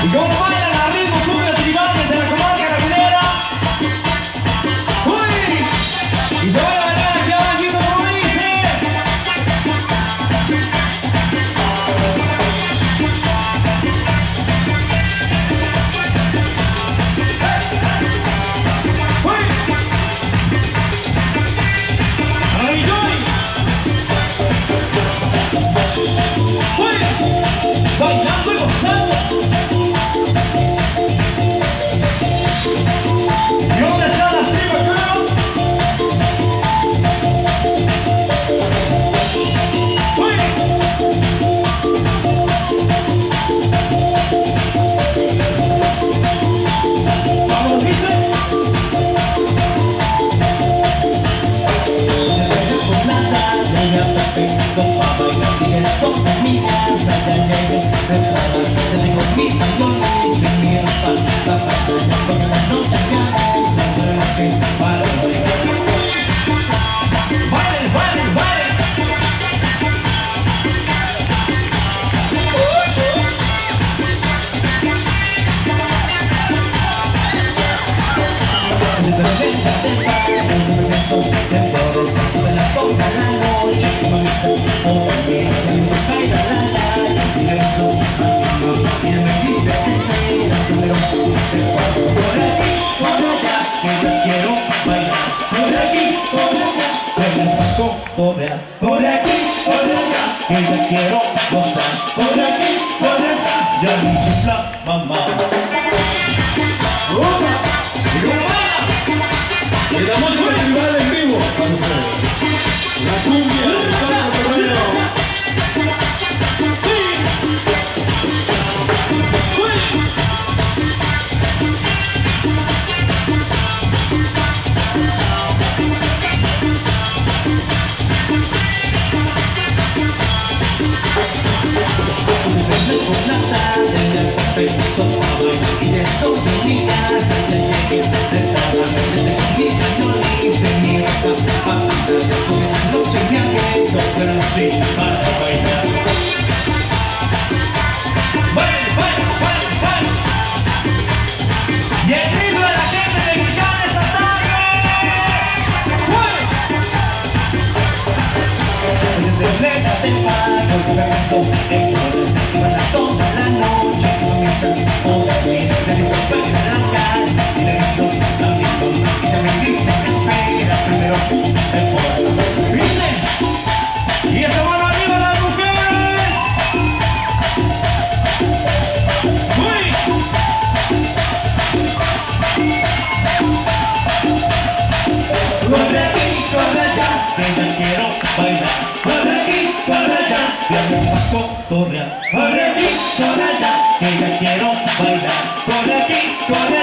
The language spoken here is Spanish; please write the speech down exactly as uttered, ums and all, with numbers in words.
Y como bailan a ritmo cumbia tribal de la comarca caminera. ¡Uy! Y se va a bailar aquí abajito como dice. ¡Uy! ¡Ay, ay! ¡Uy! Bailando y gozando. ¿Y dónde están las tripas, creo? ¡Uy! ¡Vamos, dice! ¡Bailen, bailen, bailen! Por aquí, por allá, que yo quiero gozar. Por aquí, por allá, ya me chifla mamá. ¡Opa! ¡Y cómo baila! Le damos un festival en vivo. La cumbia de Ricardo Ferrero. Corre aquí, por allá, que yo quiero bailar. Por aquí, por allá.